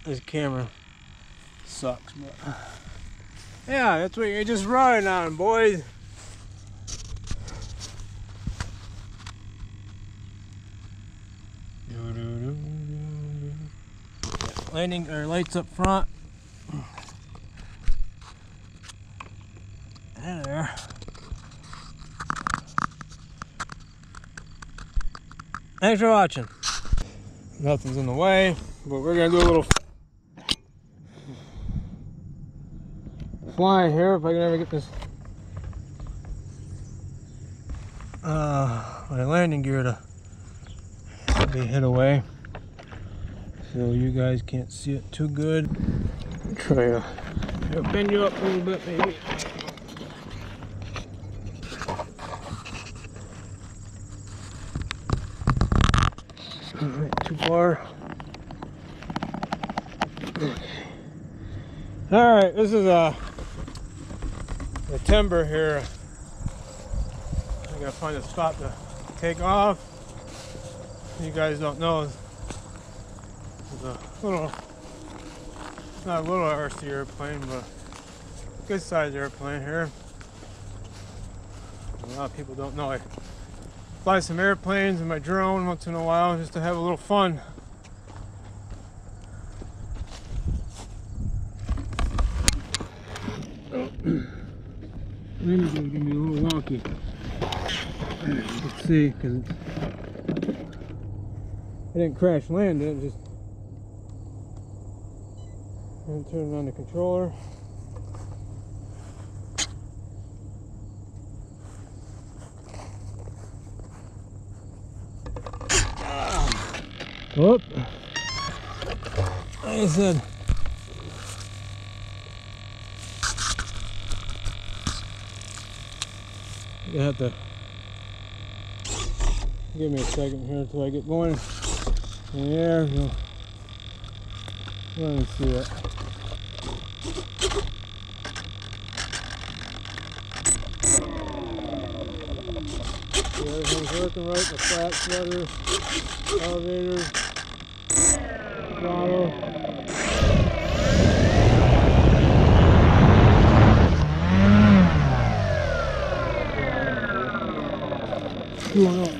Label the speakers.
Speaker 1: This camera sucks, but yeah, that's what you're just running on, boys. Landing or lights up front. And there. Thanks for watching. Nothing's in the way, but we're gonna do a little flying here if I can ever get this my landing gear to be hid away so you guys can't see it too good. Try to bend you up a little bit maybe. Not too far. Okay. Alright, this is the timber here. I gotta find a spot to take off. You guys don't know, there's a little, not a little RC airplane, but good size airplane here. A lot of people don't know I fly some airplanes in my drone once in a while just to have a little fun. Maybe it's gonna be a little wonky. You can see because I didn't crash land it, just turn on the controller. Whoop. Like I said, you have to give me a second here until I get going in the air. Let me see it. Yeah, everything's working right. The flat sweater, elevator, throttle. Going up.